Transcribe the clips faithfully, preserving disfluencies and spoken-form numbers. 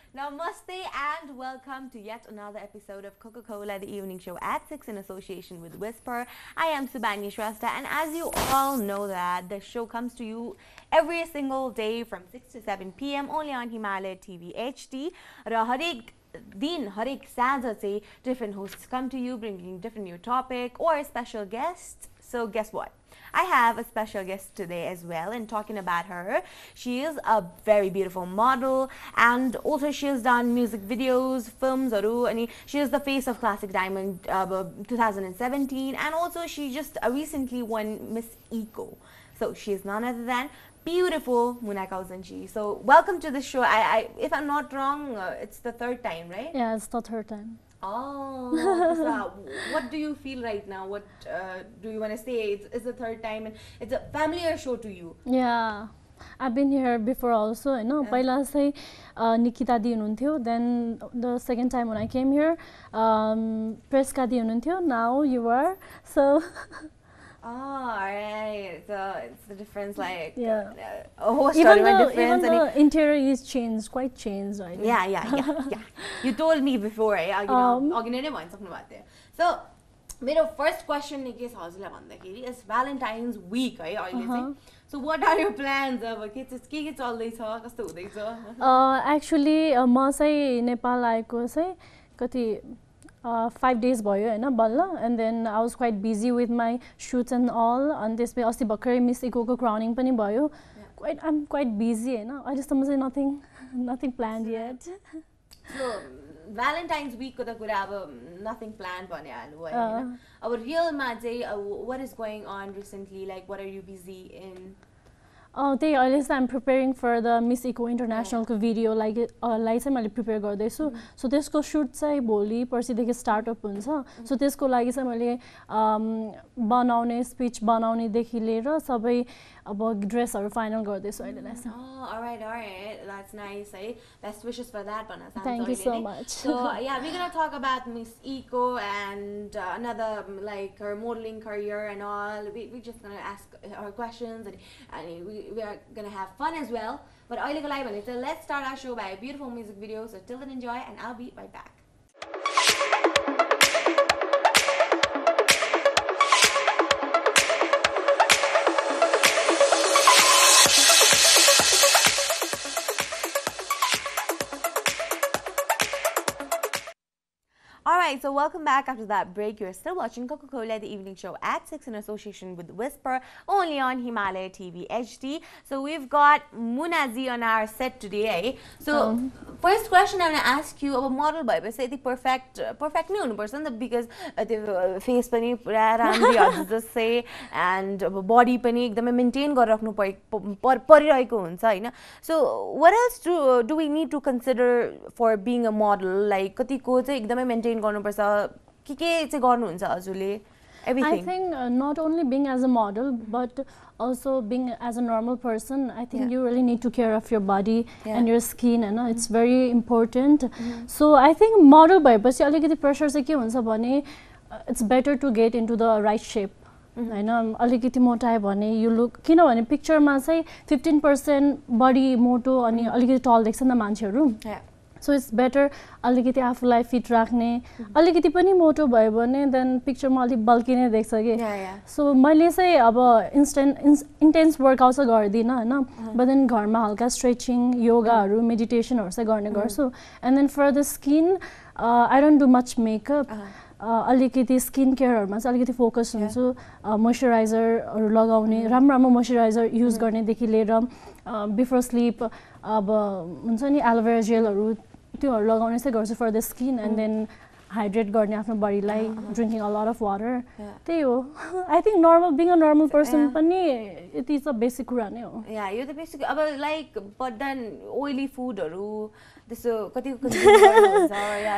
Namaste and welcome to yet another episode of Coca-Cola The Evening Show at six in association with Whisper. I am Subhani Shrestha, and as you all know that the show comes to you every single day from six to seven p m only on Himalaya T V H D. र हरेक दिन हरेक साँझ चाहिँ different hosts come to you bringing different new topic or special guests. So guess what? I have a special guest today as well, and talking about her, she is a very beautiful model, and also she has done music videos, films, and she is the face of Classic Diamond uh, twenty seventeen, and also she just uh, recently won Miss Eco. So she is none other than beautiful Muna Kauzanji. So welcome to the show. I, I if I'm not wrong, uh, it's the third time, right? Yeah, it's the third time. Oh, so what do you feel right now? What uh, do you want to say? It's, it's the third time, and it's a familiar show to you. Yeah, I've been here before also. You know, पहिला चाहिँ Nikita दी हुनुहुन्थ्यो. Then the second time when I came here, um, Preska दी हुनुहुन्थ्यो. Now you are. So. Oh, alright. So it's the difference, like yeah. Uh, a host even or the, difference. Even the interior is changed, quite changed. Right? Yeah, yeah, yeah, yeah. You told me before, right? You know, um, so, my first question is Valentine's week, right? Uh-huh. So what are your plans? Uh, actually, uh, म चाहिँ नेपाल आएको चाहिँ कति Uh, five days boy, and then I was quite busy with my shoots and all. And this way, also Bakari Miss Eco crowning pani boy. Quite, I'm quite busy, you know. I just say nothing, nothing planned yet. So Valentine's week, ko ta kura aba nothing planned bhane halu hai. Our real ma chai what is going on recently? Like, what are you busy in? Oh, त्यही अहिले चाहिँ I'm preparing for the Miss Eco International को video like लाई चाहिँ मैले prepare गर्दैछु. So त्यसको shoot चाहिँ भोलि पर्सिदेखि start up हुन्छ. So त्यसको लागि चाहिँ मैले बनाउने speech बनाउनेदेखि लिएर सबै अब ड्रेसहरु फाइनल गर्दैछु अहिले चाहिँ. Oh, all right, all right. That's nice. Eh? Best wishes for that, Bana. Thank you so much. So yeah, we're gonna talk about Miss Eco and uh, another like her modeling career and all. We we just gonna ask her questions and and we we are gonna have fun as well. But so let's start our show by a beautiful music video. So till then, enjoy, and I'll be right back. Alright, so welcome back after that break. You're still watching Coca-Cola The Evening Show at six in association with Whisper, only on Himalaya T V H D. So we've got Munazi on our set today. Eh? So um. first question I'm going to ask you about model by say the perfect uh, perfect new person because uh, the face pani pura ramri just say and body pani ekdamai maintain गरिराख्नु परिरहेको हुन्छ हैन. So what else do do we need to consider for being a model? Like कतिको चाहिँ एकदमै maintain गर्नुपर्छ के के चाहिँ गर्नुहुन्छ हजुरले? Everything. I think uh, not only being as a model, but also being as a normal person. I think yeah. you really need to care of your body yeah. and your skin, and it's mm-hmm. very important. Mm-hmm. So I think model भएपछि अलिकति pressure चाहिँ के हुन्छ भने it's better to get into the right shape. हैन अलिकति मोटाए भने you look किनभने पिक्चरमा चाहिँ fifteen percent बडी मोटो अनि अलिकति टल देख्छ नि मान्छेहरु. So it's better अलिकति आफुलाई फिट राख्ने अलिकति पनि मोटो भयो भने देन पिक्चरमा अलि बल्की नै देख्छ के. So मैले चाहिँ अब इन्स्टेन्ट इन्टेन्स वर्कआउट चाहिँ गर्दिन हैन, बट देन घरमा हल्का स्ट्रेचिङ योगाहरु मेडिटेसनहरु चाहिँ गर्ने गर्छु. And then for the skin I don't do much makeup. अलिकति स्किन केयरहरुमा चाहिँ अलिकति फोकस हुन्छु. मोइस्चराइजरहरु लगाउने राम्रो राम्रो मोइस्चराइजर युज गर्नेदेखि लिएर बिफोर स्लिप अब हुन्छ नि एलोभेरा जेलहरु त्योहरु लगाउने चाहिँ गर्छु for the skin and then hydrate गर्ने आफ्नो बडीलाई drinking a lot of water. त्यही हो. I think normal being a normal person पनि इट इज अ बेसिक कुरा नै हो. या यो त बेसिक अब लाइक बट देन ओइली फुडहरु त्यसो कति कति गर्नुहुन्छ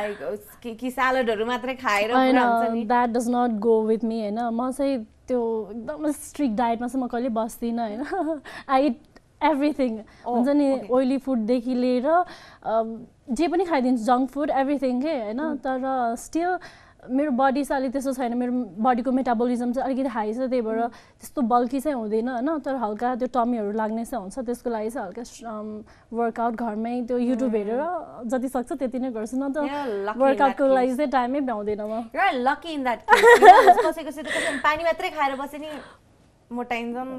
लाइक कि सलाडहरु मात्रै खाएर पुरा हुन्छ नि. That does not go with me हैन. म चाहिँ त्यो एकदम स्ट्रिक्ट डाइटमा चाहिँ म कहिले बस्दिन हैन. आई इट एभ्रिथिङ हुन्छ नि ओइली फुडदेखि लिएर जे पनि खाइदिन्छु जङ्क फुड एभ्रिथिङ के हैन. तर स्टिल मेरो बडी चाहिँ अलिक त्यस्तो छैन मेरो बडीको मेटाबोलिजम चाहिँ अलिकति हाई छ त्यही भएर त्यस्तो बल्की चाहिँ हुँदैन हैन तर हल्का त्यो टमीहरू लाग्ने चाहिँ हुन्छ त्यसको लागि चाहिँ हल्का वर्कआउट घरमै त्यो युट्युब हेरेर जति सक्छ त्यति नै गर्छु न त वर्कआउटको लागि चाहिँ टाइमै भ्याउँदैन म you are lucky in that case कसै कसै त पानी मात्रै खाएर बसे नि मोटाइन्छ नि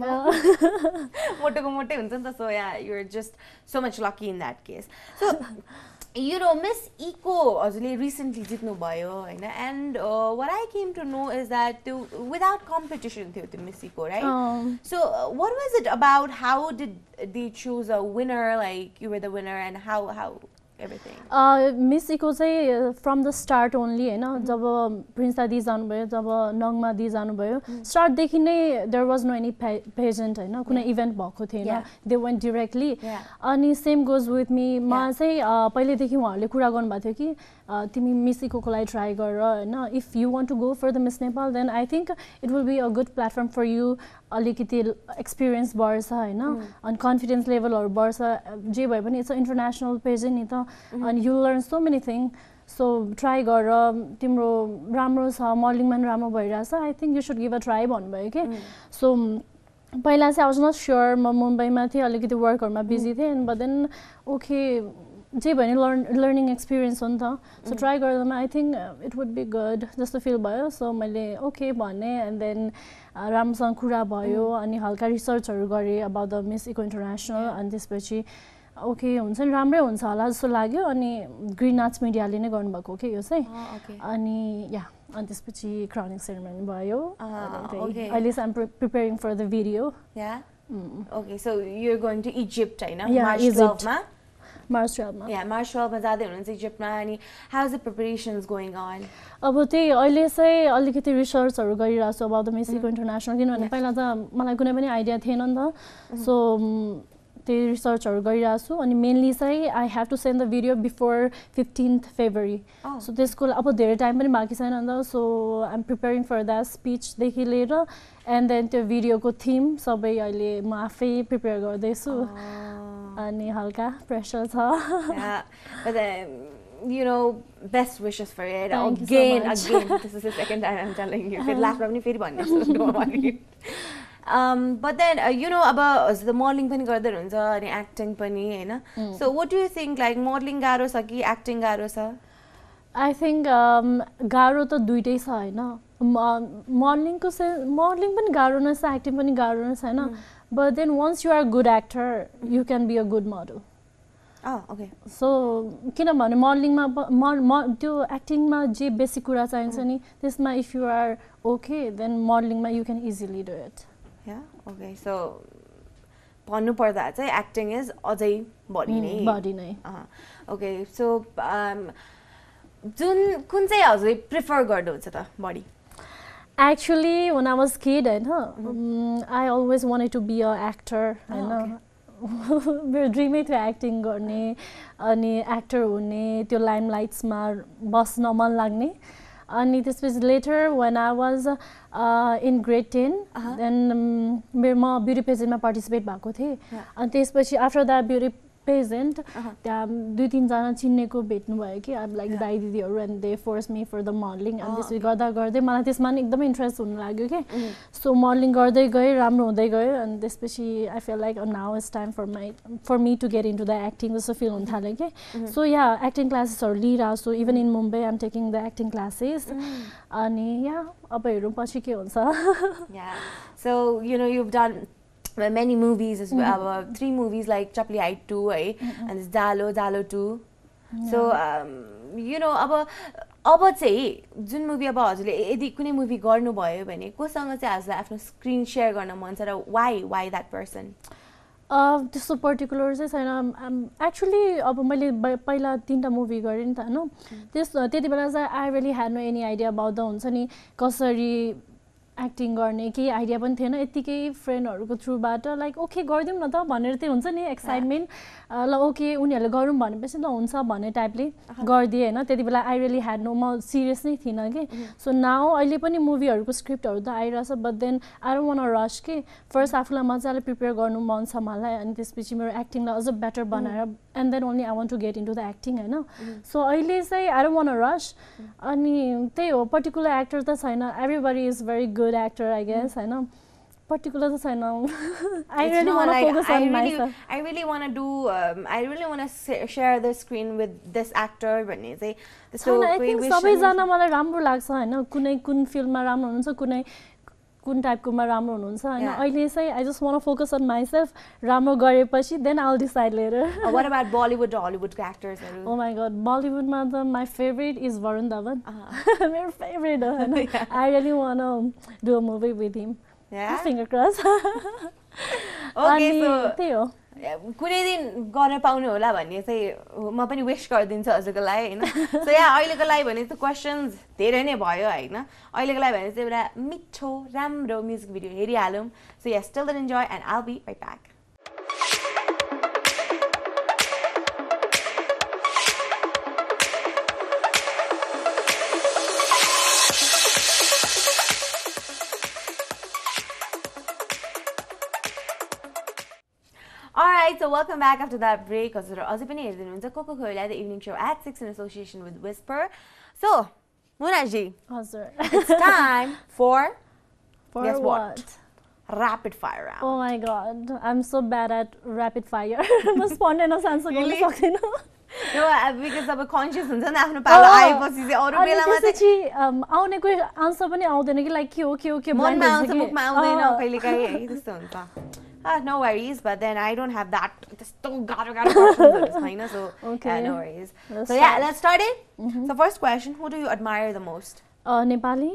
त मोटोको मोटै हुन्छ नि त so yeah you are just so much lucky in that case so you know Miss Eco हजुरले recently जित्नु भयो हैन and uh, what I came to know is that त्यो without competition थियो त्यो Miss Eco right um, so uh, what was it about how did they choose a winner like you were the winner and how how everything uh Miss Eco चाहिँ from the start only हैन जब prince दादी जानु भयो जब नङमा दी जानु भयो start देखि नै there was no any pageant हैन कुनै इभेन्ट भएको थिएन they went directly अनि same goes with me म चाहिँ पहिले देखि उहाँहरुले कुरा गर्नु भएको थियो कि तिमी मिस इकोको लागि ट्राई गर हैन if you want to go for the Miss Nepal then I think it will be a good platform for you अलिकति एक्सपिरियन्स बढ्छ हैन अनि कन्फिडेन्स लेभलहरु बढ्छ जे भए पनि इट्स अ इन्टरनेशनल पेजेन्ट नि त अनि you learn so many thing so try गर तिम्रो राम्रो छ मोडलिङमा पनि राम्रो भइरहेछ I think you should give a try भन्नुभयो के सो पहिला चाहिँ आई वाज नट स्योर म मुम्बईमा थिएँ अलिकति वर्कहरुमा बिजी थिएँ बट देन ओके जे भने लर्न लर्निङ एक्सपिरियन्स हो नि त सो ट्राई गर्दामा I think it would be good जस्तो फिल भयो सो मैले ओके भने एन्ड देन राम्रोसँग कुरा भयो अनि हल्का रिसर्चहरु गरे about the Miss Eco International अनि त्यसपछि ओके हुन्छ नि राम्रै हुन्छ होला जस्तो लाग्यो अनि ग्रीन आर्ट्स मिडियाले नै गर्नुभएको के यो चाहिँ अनि या अनि त्यसपछि क्राउनिङ सेरेमनी भयो अहिले चाहिँ I'm preparing for the video yeah okay so you are going to Egypt हैन मार्च ट्वेल्भ मा मार्च ट्वेल्भ मा या मार्च ट्वेल्भ मा जाँदै हुनुहुन्छ इजिप्टमा अनि how is the preparations going on अब त्यही अहिले चाहिँ अलिकति रिसर्चहरु गरिरहेको छु about the Miss Eco International किनभने पहिला त मलाई कुनै पनि आइडिया थिएन नि त सो त्यही रिसर्चहरु गरिरहेको छु अनि मेनली चाहिँ I have to send the video before fifteenth February so त्यसको अब धेरै टाइम पनि बाँकी छैन नि त so I am preparing for that स्पिचदेखि लिएर एन्ड देन त्यो भिडियोको थिम सबै अहिले म आफै प्रिपेयर गर्दैछु अनि हल्का प्रेसर छ you know best wishes for it Thank again you so again this is the second time I'm telling you फेरि लास्टमा पनि फेरि भन्नेछु don't worry um but then uh, you know about the modeling पनि गर्दै हुन्छ अनि acting पनि हैन so what do you think like modeling गाह्रो छ कि acting गाह्रो छ I think um गाह्रो त दुईटै छ हैन modeling को चाहिँ modeling पनि गाह्रो नै छ acting पनि गाह्रो नै छ हैन but then once you are a good actor you can be a good model Oh, okay. So, किनभने मोडलिङमा त्यो एक्टिङमा जे बेसिक कुरा चाहिन्छ नि त्यसमा if you are okay then मोडलिङमा you can easily do it yeah okay so भन्नु पर्दा चाहिँ एक्टिङ इज अझै बडी नै बडी नै ओके सो जुन कुन चाहिँ हजुरले प्रिफर गर्नुहुन्छ त बडी actually when I was kid हैन I always wanted to be a actor हैन मेरो ड्रिमै थियो एक्टिङ गर्ने अनि एक्टर हुने त्यो लाइमलाइट्समा बस्न मन लाग्ने अनि त्यसपछि later when I was in grade ten then मेरो म ब्युटी पेजेन्टमा पार्टिसिपेट भएको थिएँ अनि त्यसपछि आफ्टर द्याट ब्युटी पेजेन्ट त्यहाँ दुई तिनजना चिन्नेको भेट्नु भयो कि अब लाइक दाइ दिदीहरू and they force me for the modelling अनि त्यसपछि गर्दा गर्दै मलाई त्यसमा पनि एकदमै इन्ट्रेस्ट हुनु लाग्यो कि सो मोडलिङ गर्दै गएँ राम्रो हुँदै गयो अनि त्यसपछि I feel like now is time for my for me to get into the acting जस्तो फिल हुन थाल्यो कि सो या एक्टिङ क्लासेसहरू लिइरहेको छु even in Mumbai I am taking the acting classes अनि या अब हेरौँ पछि के हुन्छ so you know you've done well, many movies as well, mm-hmm. uh, three movies like Chapli Eye two, eh? Mm-hmm. and it's Dalo, Dalo two. Yeah. So, um, you know, अब अब चाहिँ जुन movie अब हजुरले यदि कुनै movie गर्नुभयो भने कोसँग चाहिँ हजुरलाई आफ्नो स्क्रिन सेयर गर्न मन छ र वाइ वाइ द्याट पर्सन त्यस्तो पर्टिकुलर चाहिँ छैन एक्चुली अब मैले पहिला तिनवटा मुभी गरेँ नि त होइन त्यस त्यति बेला चाहिँ I really had no any idea about the हुन्छ नि कसरी एक्टिङ गर्ने केही आइडिया पनि थिएन यतिकै फ्रेन्डहरूको थ्रुबाट लाइक ओके गरिदिउँ न त भनेर चाहिँ हुन्छ नि एक्साइटमेन्ट ल ओके उनीहरूले गरौँ भनेपछि ल हुन्छ भन्ने टाइपले गरिदिएँ होइन त्यति बेला आई रियली ह्याड नो म सिरियस नै थिइनँ कि सो नाउ अहिले पनि मुभीहरूको स्क्रिप्टहरू त आइरहेछ but then I don't want rush कि फर्स्ट आफूलाई मजाले प्रिपेयर गर्नु मन छ मलाई अनि त्यसपछि मेरो एक्टिङलाई अझ बेटर बनाएर and then only I want to get into the acting होइन सो अहिले चाहिँ आई डोन्ट वान्ट रस अनि त्यही हो पर्टिकुलर एक्टर त छैन everybody is very good actor I guess होइन particular the sign now. I it's really want to like focus I on really, myself. I really want to do. Um, I really want to share the screen with this actor. भन्ने चाहिँ so I think सबैजना मलाई राम्रो लाग्छ हैन कुनै कुन फिल्ममा राम्रो हुनुहुन्छ कुनै कुन टाइपकोमा राम्रो हुनुहुन्छ हैन अहिले चाहिँ I just want to focus on myself राम्रो गरेपछि then I'll decide later. uh, what about Bollywood or Hollywood actors? Oh my god, Bollywood ma the my favorite is Varun Dhawan. Uh-huh. My favorite. Uh, yeah. I really want to do a movie with him. Yeah. Finger crossed. Okay, so त्यही हो कुनै दिन गर्न पाउने होला भन्ने चाहिँ म पनि विश गरिदिन्छु हजुरको लागि हैन सो या अहिलेको लागि भने चाहिँ क्वेशन्स धेरै नै भयो हैन अहिलेको लागि भने चाहिँ एउटा मिठो राम्रो म्युजिक भिडियो हेरिहालौँ so yes till then enjoy and I'll be right back Alright, so welcome back after that break. As you can hear, Coca-Cola, the evening show at six in association with Whisper. So, Munaji, it's time for, for guess what? what? Rapid fire round. Oh my god, I'm so bad at rapid fire. I'm spontaneous answer. Really? No, because I'm conscious and then after pala आएपछि चाहिँ अरु बेलामा चाहिँ आउने कोही answer पनि आउँदैन कि लाइक के हो के हो के मनमा आउँछ मुखमा आउँदैन कहिलेकाहीँ है त्यस्तो हुन्छ Uh, no worries, but then I don't have that. Just don't gotta gotta questions, so okay. Yeah, no worries. Let's so start. yeah, let's start it. Mm-hmm. So first question: who do you admire the most? Uh, Nepali.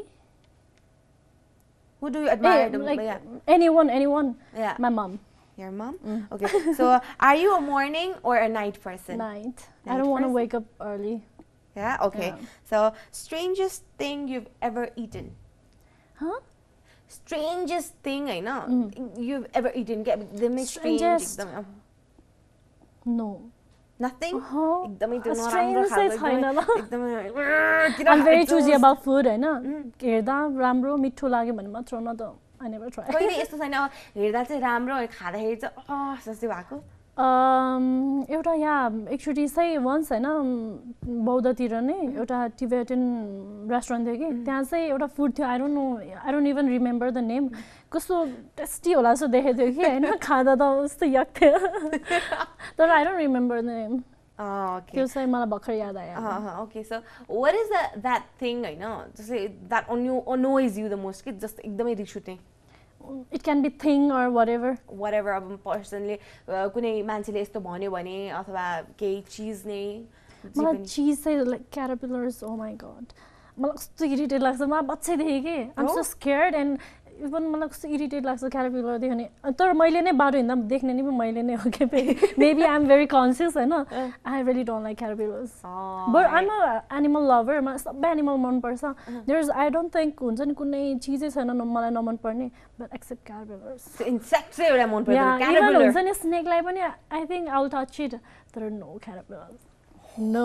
Who do you admire hey, the most? Like yeah. anyone, anyone. Yeah. My mom. Your mom? Mm. Okay. So are you a morning or a night person? Night. night I don't want to person? wake up early. Yeah. Okay. Yeah. So strangest thing you've ever eaten? Huh? Strangest thing I know mm. you've ever eaten. They make strangest. Strange. No. Nothing? Uh-huh. Strange I'm very choosy about food, I know. Herda ramro mitho लाग्यो भने मात्र न त I never try. कहिले यस्तो छैन हेर्दा चाहिँ राम्रो अनि खाँदाखेरि चाहिँ अ सस्तै भएको um एउटा यहाँ एक्चुअली चाहिँ वन्स हैन बौद्धतिर नै एउटा टिबेटन रेस्टुरेन्ट थियो कि त्यहाँ चाहिँ एउटा फुड थियो I don't know I don't even remember the name कस्तो टेस्टी होला जस्तो देखेको थियो कि हैन खाँदा त कस्तो यक थियो तर I don't remember the name okay त्यो चाहिँ मलाई भर्खर याद आयो okay so what is that thing हैन जस्तै that annoys you the most कि जस्ट एकदमै रिस उठ्ने it can be thing or whatever whatever अब पर्सनली कुनै मान्छेले यस्तो भन्यो भने अथवा केही चीज नै मलाई चीज चाहिँ like caterpillars oh my god मलाई कस्तो इरिटेट लाग्छ म बच्चैदेखि के I am so scared and even मलाई कस्तो इरिटेट लाग्छ क्याटरपिलर देख्यो भने तर मैले नै बाटो हिँड्दा देख्ने नि मैले नै हो के maybe I am very conscious हैन I really don't like caterpillars but I am a animal lover मलाई सबै एनिमल मनपर्छ there is I don't think हुन्छ नि कुनै चिजै छैन मलाई नमन पर्ने बट एक्सेप्ट क्याटरपिलर्स इन्सेक्ट चाहिँ एउटा मन पर्छ क्याटरपिलर हुन्छ नि स्नेकलाई पनि I think I will touch it तर no caterpillars No.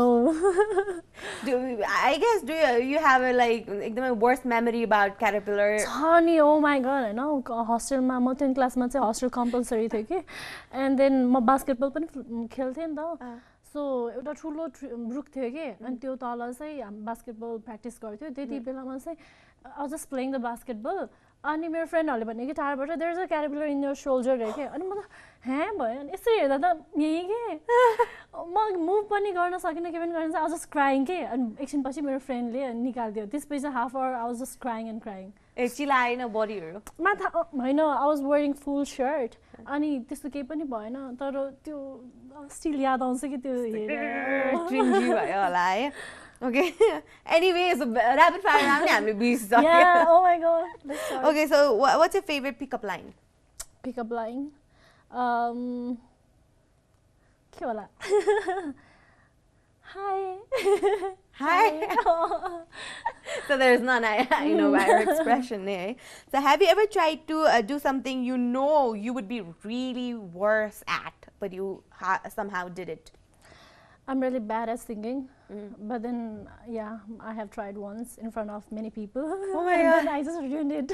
do, I guess do you, you have a like एकदमै worst memory about caterpillar? Honey, oh my god, हैन हस्टेलमा म टेन क्लासमा चाहिँ हस्टेल कम्पलसरी थियो कि एन्ड देन म basketball पनि खेल्थेँ नि त सो एउटा ठुलो रुख थियो कि अनि त्यो तल चाहिँ हामी बास्केटबल प्र्याक्टिस गर्थ्यो त्यति बेलामा चाहिँ I was just playing the basketball अनि मेरो फ्रेन्डहरूले भने कि टाढाबाट there is a caterpillar in your shoulder रे के अनि म त ह्या भयो अनि यसरी हेर्दा त यहीँ के म मुभ पनि गर्न सकिनँ के पनि गर्न आई वाज जस्ट क्राइङ के अनि एकछिनपछि मेरो फ्रेन्डले निकालिदियो त्यसपछि half hour I was just crying and crying ए चिलाएन बडीहरू माथा होइन I was wearing full shirt अनि त्यस्तो केही पनि भएन तर त्यो स्टिल याद आउँछ कि त्यो क्रिन्जी भयो होला है Okay. Anyways, rapid fire round हामीले बिर्सिसक्यो. Yeah, oh my god. Let's start. Okay, so what, what's your favorite pickup line? Pickup line? Um, के होला? Hi. Hi. So there's none, I, you know, by her expression, eh? So have you ever tried to uh, do something you know you would be really worse at, but you ha somehow did it? I'm really bad at singing, Mm. but then, yeah, I have tried once in front of many people. Oh my and God. then I just ruined it.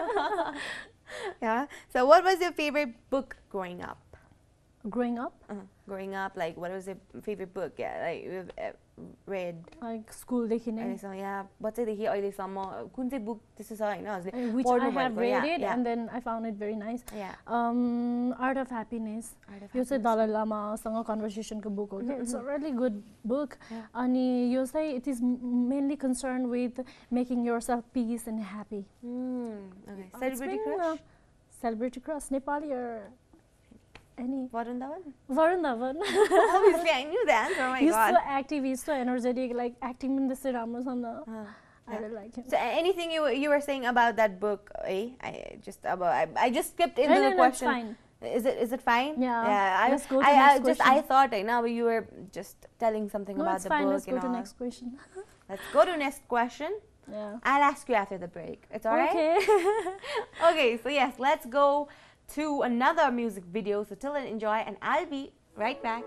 Yeah. So what was your favorite book growing up? Growing up, Uh, growing up, like what was your favorite book? Yeah, like you've uh, read. like school देखि नै, अहिलेसम्म यहाँ बच्चैदेखि अहिलेसम्म कुन चाहिँ book त्यस्तो छ होइन हजुरले uh, which I पढ्नु have भएको? read Yeah, it yeah, and then I found it very nice. yeah. Um, Art of Happiness. Art of यो चाहिँ Happiness. दलाई लामासँग conversation को book हो के. It's a really good book. Yeah. अनि यो चाहिँ it is mainly concerned with making yourself peace and happy. Mm, okay. It's Celebrity been, crush? uh, Celebrity crush, Nepali or any? Varun Dhawan? Varun Dhawan. Obviously, I knew the answer. Oh my He's god. so active, he's so energetic, like acting in the cinema. Uh, I yeah. really like him. So a- anything you you were saying about that book, eh? I just about I, I just skipped into No, the no, no, it's question. fine. Is it is it fine? Yeah. Yeah. I, Let's go to I, I next just question. I thought I know you were just telling something No, about it's the fine. book. Let's and go to all. next question. Let's go to next question. Yeah. I'll ask you after the break. It's alright? Okay. Okay, so yes, let's go to another music video. So till then, enjoy, and I'll be right back.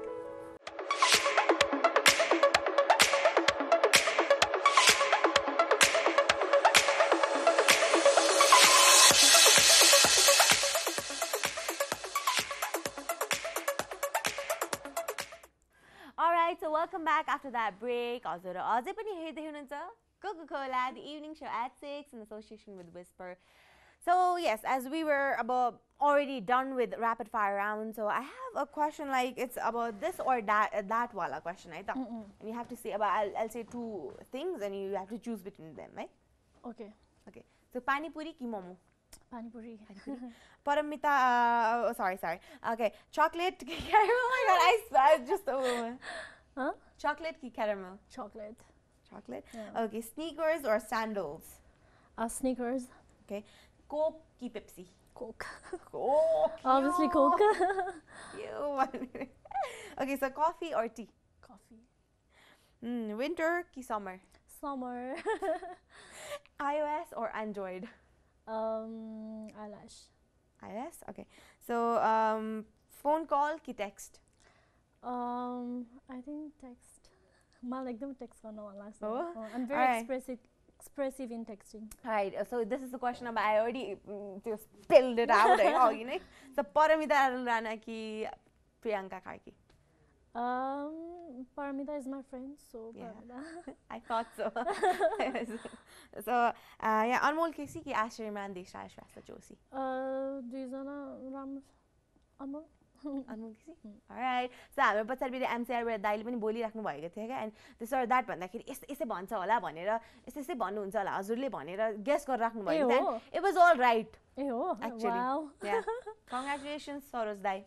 Alright, so welcome back after that break. Also, अझै पनि हेर्दै हुनुहुन्छ Coca-Cola, the evening show at six in association with Whisper. So yes, as we were about already done with rapid fire round, so I have a question like it's about this or that uh, that wala question, right? Mm -mm. And you have to say about I'll, I'll say two things and you have to choose between them, right? Okay. Okay. So pani puri ki momo. Pani puri. Paramita, uh, sorry, sorry. Okay, chocolate ki caramel. Oh my god, I, I just oh. Huh? Chocolate ki caramel. Chocolate. Chocolate. Yeah. Okay, sneakers or sandals. Uh, sneakers. Okay, Coke ki Pepsi. Coke. Coke. Obviously yo. Coke. Ew. Okay, so coffee or tea? Coffee. Mm, winter ki summer. Summer. iOS or Android? um, eyelash. iOS. Okay. So um, phone call ki text? Um, I think text. Ma like them text गर्न मन लाग्छ. Oh, Uh, I'm very alright. expressive, expressive in texting. Alright. So this is the question about I already mm, just spilled it out. eh, oh, you know. So Paramita Rana ki Priyanka Karki. Um, Paramita is my friend, so Yeah. Paramita. I thought so. So uh, yeah, Anmol Kesi ki Asher Imran Deshra Shrestha Joshi. uh, दुईजना राम्रो अनमोल. Anmol Kesi. Alright. So हाम्रो पछाडि MCR बाट दाइले पनि बोलिराख्नु भएको थियो क्या, एन्ड दिस और द्याट भन्दाखेरि यस यसै भन्छ होला भनेर यस्तै यस्तै भन्नुहुन्छ होला हजुरले भनेर गेस गरेर राख्नु ए भएको हो? थियो. It was all right. ए हो? Actually. Wow. Yeah. Congratulations, Soros Dai.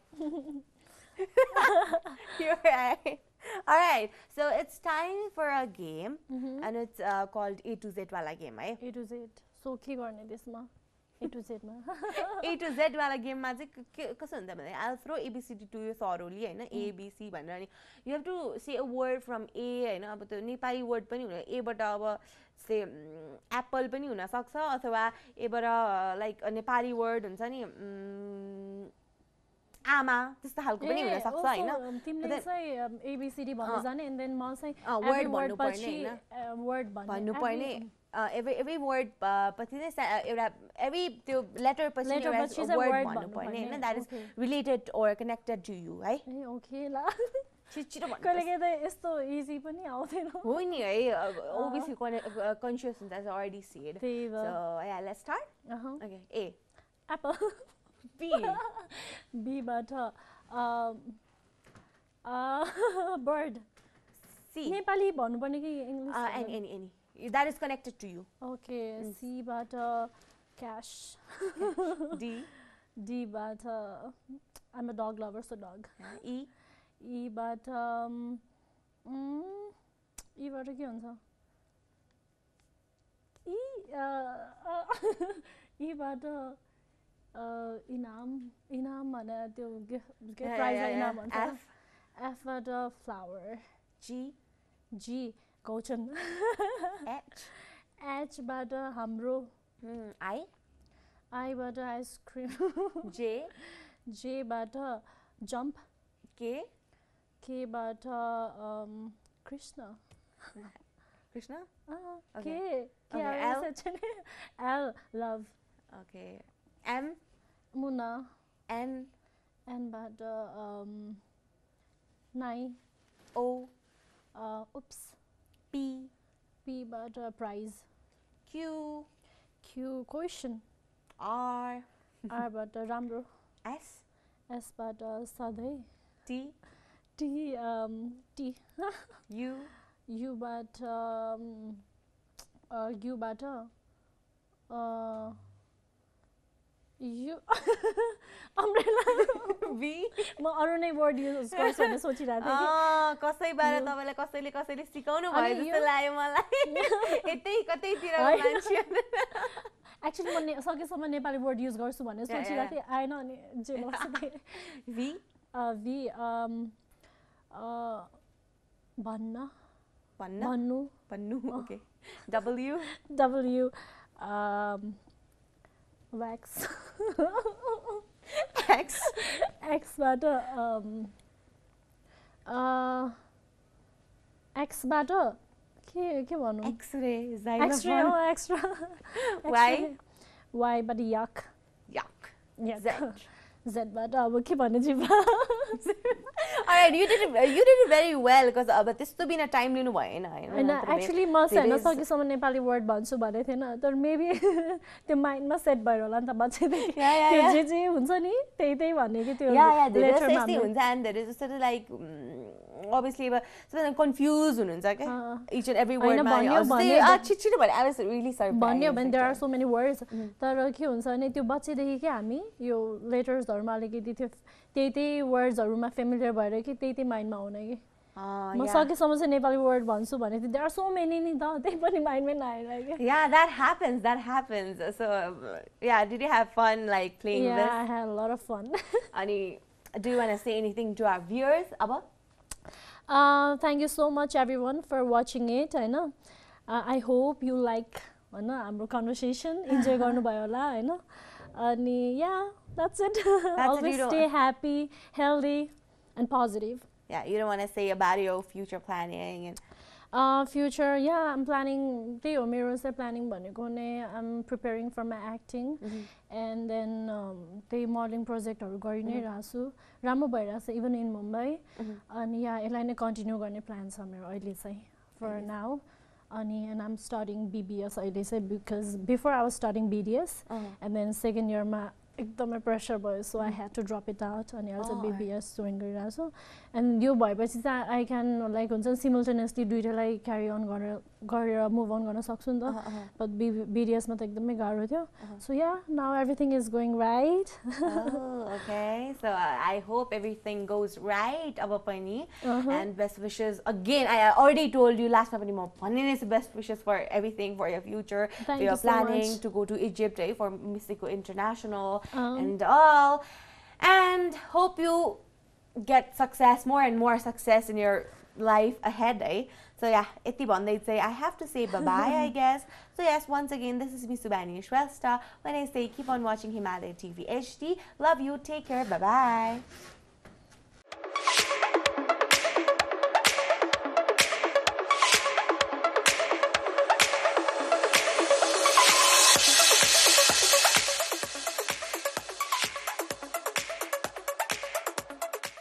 You're right. Alright. So it's time for a game, Mhm. and it's uh, called A to Z wala game, है. A to Z. So के गर्ने त्यसमा? A to Z मा. A to Z वाला गेममा चाहिँ के- के- कस्तो हुन्छ भने I'll throw A B C D to you thoroughly हैन, A B C भनेर अनि you have to say a word from A हैन, अब त्यो नेपाली वर्ड पनि हुन A बाट अब से एप्पल पनि हुन सक्छ अथवा A बाट लाइक नेपाली वर्ड हुन्छ नि mm, आमा त्यस्तो खालको पनि हुन सक्छ हैन. also, तिमीले then- चाहिँ um, A B C D भन्दै अँ। जाने and then म चाहिँ अँ, every word word भन्नुपर्ने पछि हैन. uh, word भन्ने. भन्नुपर्ने Every- एभ्री एभ्री वर्ड पछि चाहिँ सा- एउटा एभ्री त्यो लेटर पछि Letter पछि चाहिँ वर्ड word भन्नुपर्ने भन्नुपर्ने, हैन, that is okay. Related or connected to you है. ए ओके ल. छिटो छिटो भन्नु कहिले कहिले त यस्तो इजी पनि आउँदैन. हो नि है, ओबियसली कन्सियस हुन्छ एज अलरेडी सेड. त्यही सो भएर. Yeah let's start. अहँ. Okay, A apple. बी बीबाट बर्ड. सी नेपाली भन्नुपर्ने कि English? Any any any that is connected to you. Okay. सीबाट क्यास. डी डीबाट I'm a dog lover so dog. E ईबाट ईबाट के हुन्छ? ई ईबाट इनाम इनाम भने त्यो प्राइज इनाम भन्छ. एफ एफबाट flower. G G Gauchan. H. H बाट हाम्रो. I. I बाट ice cream. J. J बाट jump. K. K बाट um, Krishna. Krishna? Uh, Okay. K. K Okay, L. L. L. Love. Okay. M. Muna. N. N बाट um, Nai. O. Uh, oops. P. P बाट prize. Q. Q question. R. R बाट राम्रो. S. S बाट सधैँ. T. T um, T. U. U बाट um, uh, U बाट uh, U umbrella. V. म अरू नै वर्ड युज गर्छु भनेर सोचिरहेको थिएँ अँ, कसैबाट तपाईँलाई कसैले कसैले सिकाउनु भयो अनि जस्तो यो- लाग्यो मलाई यतै कतैतिर होइन। मान्छे एक्चुली म ने- सकेसम्म नेपाली वर्ड युज गर्छु भनेर Yeah, yeah, सोचिरहेको थिएँ आएन अनि जे लाग्छ V. भी भन्न भन्न भन्नु भन्नु okay W. W wax X. एक्सबाट एक्सबाट के के भनौँ X-ray. X-ray Xylophone. हो एक्स्ट्रा Y. वाइबाट यक Yuck. Z जेडबाट अब के भन्ने zebra Alright, you did it, you did it very well because अब त्यस्तो बिना टाइम लिनु भएन होइन होइन एक्चुली म हेर्न सकेसम्म नेपाली वर्ड भन्छु भनेको थिएन तर मेबी त्यो माइन्डमा सेट भएर होला नि त बच्चैदेखि Yeah, yeah, त्यो yeah. जे जे हुन्छ नि त्यही त्यही भन्ने कि त्यो या या धेरै लेटरमा यस्तै हुन्छ एन्ड धेरै जस्तो लाइक अभियसली अब सबैजना कन्फ्युज हुनुहुन्छ क्या इच एन्ड एभ्री होइन, वर्डमा भन्यो भने छिटो भने आई वाज रियली सरप्राइज भन्यो भने there are so many words तर के हुन्छ भने त्यो बच्चैदेखि क्या हामी यो लेटर्सहरूमा अलिकति त्यो त्यही त्यही वर्ड्सहरूमा फेमिलियर भएर कि त्यही त्यही माइन्डमा आउने कि म सकेसम्म चाहिँ नेपाली वर्ड भन्छु भने चाहिँ देयर आर सो मेनी नि त त्यही पनि माइन्डमै नआएर क्या Yeah, that happens. That happens. So, uh, yeah, did you have fun like playing Yeah, I this? had a lot of fun. Ani, do you want to say anything to our viewers about? Uh, thank you so much everyone for watching it. I know. Uh, I hope you like होइन हाम्रो conversation. Enjoy गर्नुभयो होला होइन. अनि yeah, that's it. it, Always you don't- stay happy, healthy, and positive. Yeah, you don't want to say about your future planning and Uh, future, yeah, I'm planning. त्यही हो मेरो चाहिँ planning भनेको नै I'm preparing for my acting, and then um, त्यही modeling projectहरू गरि नै रहेको छु. राम्रो भइरहेको छ even in Mumbai. अनि yeah, यसलाई नै continue गर्ने plan छ मेरो अहिले चाहिँ for now. अनि and I'm studying B B S अहिले चाहिँ because before I was studying B D S, and then second year मा एकदमै प्रेसर भयो so I had to drop it out अनि अहिले चाहिँ बिबिएस जोइन गरिरहेको छु एन्ड यो भएपछि चाहिँ आई क्यान लाइक हुन्छ सिमल्टेनियसली दुइटालाई क्यारी अन गरेर गरेर मुभ अन गर्न सक्छु नि त बट बी बिडिएसमा त एकदमै गाह्रो थियो so yeah now everything is going right okay, so uh, I hope everything goes right अब पनि and best wishes again. I already told you last time पनि म भन्ने नै best wishes for everything for your future. Thank we you are so planning much. to go to Egypt eh, for Mystico International Um, and all, and hope you get success, more and more success in your life ahead. Eh? So yeah, iti bandai say I have to say bye bye, I guess. So yes, once again, this is me Subhani Shrestha when I say keep on watching Himalaya T V H D. Love you. Take care. Bye bye.